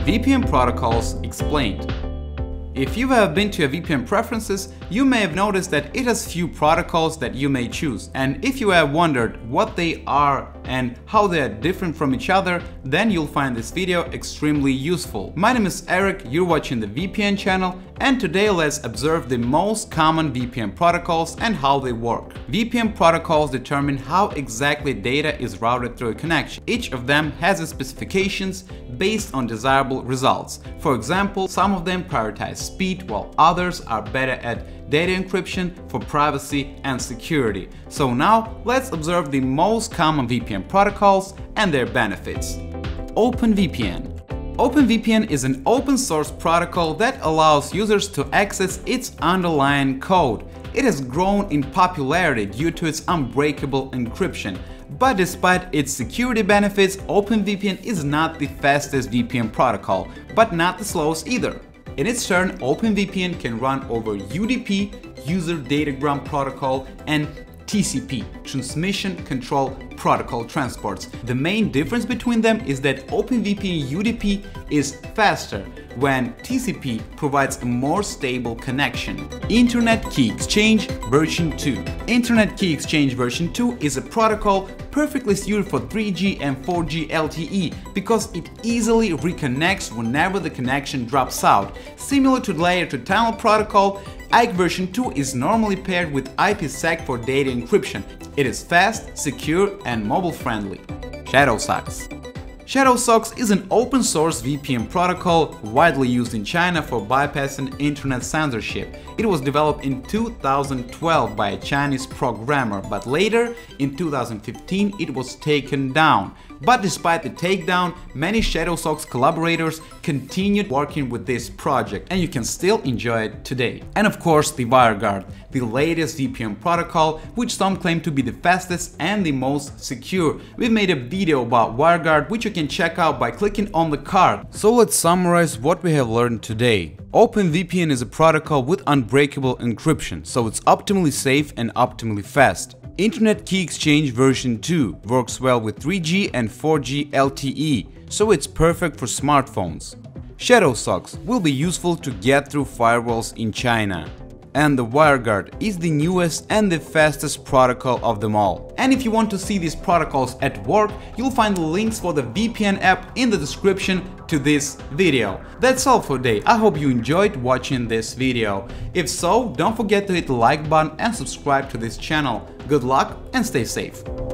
VPN protocols explained. If you have been to a VPN preferences, you may have noticed that it has few protocols that you may choose. And if you have wondered what they are and how they are different from each other, then you'll find this video extremely useful. My name is Eric, you're watching the VPN channel, and today let's observe the most common VPN protocols and how they work. VPN protocols determine how exactly data is routed through a connection. Each of them has its specifications based on desirable results. For example, some of them prioritize speed while others are better at data encryption for privacy and security. So now let's observe the most common VPN protocols and their benefits. OpenVPN. OpenVPN is an open source protocol that allows users to access its underlying code. It has grown in popularity due to its unbreakable encryption. But despite its security benefits, OpenVPN is not the fastest VPN protocol, but not the slowest either. In its turn, OpenVPN can run over UDP, User Datagram Protocol, and TCP, Transmission Control Protocol transports. The main difference between them is that OpenVPN UDP is faster, when TCP provides a more stable connection. Internet Key Exchange version 2. Internet Key Exchange version 2 is a protocol perfectly suited for 3G and 4G LTE because it easily reconnects whenever the connection drops out. Similar to Layer 2 Tunnel protocol, IKEv version 2 is normally paired with IPsec for data encryption. It is fast, secure, and mobile-friendly. Shadowsocks. Shadowsocks is an open-source VPN protocol widely used in China for bypassing internet censorship. It was developed in 2012 by a Chinese programmer, but later, in 2015, it was taken down. But despite the takedown, many Shadowsocks collaborators continued working with this project, and you can still enjoy it today. And of course, the Wireguard, the latest VPN protocol, which some claim to be the fastest and the most secure. We've made a video about Wireguard, which you can check out by clicking on the card. So let's summarize what we have learned today. OpenVPN is a protocol with unbreakable encryption, so it's optimally safe and optimally fast. Internet Key Exchange version 2 works well with 3G and 4G LTE, so it's perfect for smartphones. Shadowsocks will be useful to get through firewalls in China. And the Wireguard is the newest and the fastest protocol of them all. And if you want to see these protocols at work, you'll find the links for the VPN app in the description to this video. That's all for today. I hope you enjoyed watching this video. If so, don't forget to hit the like button and subscribe to this channel. Good luck and stay safe.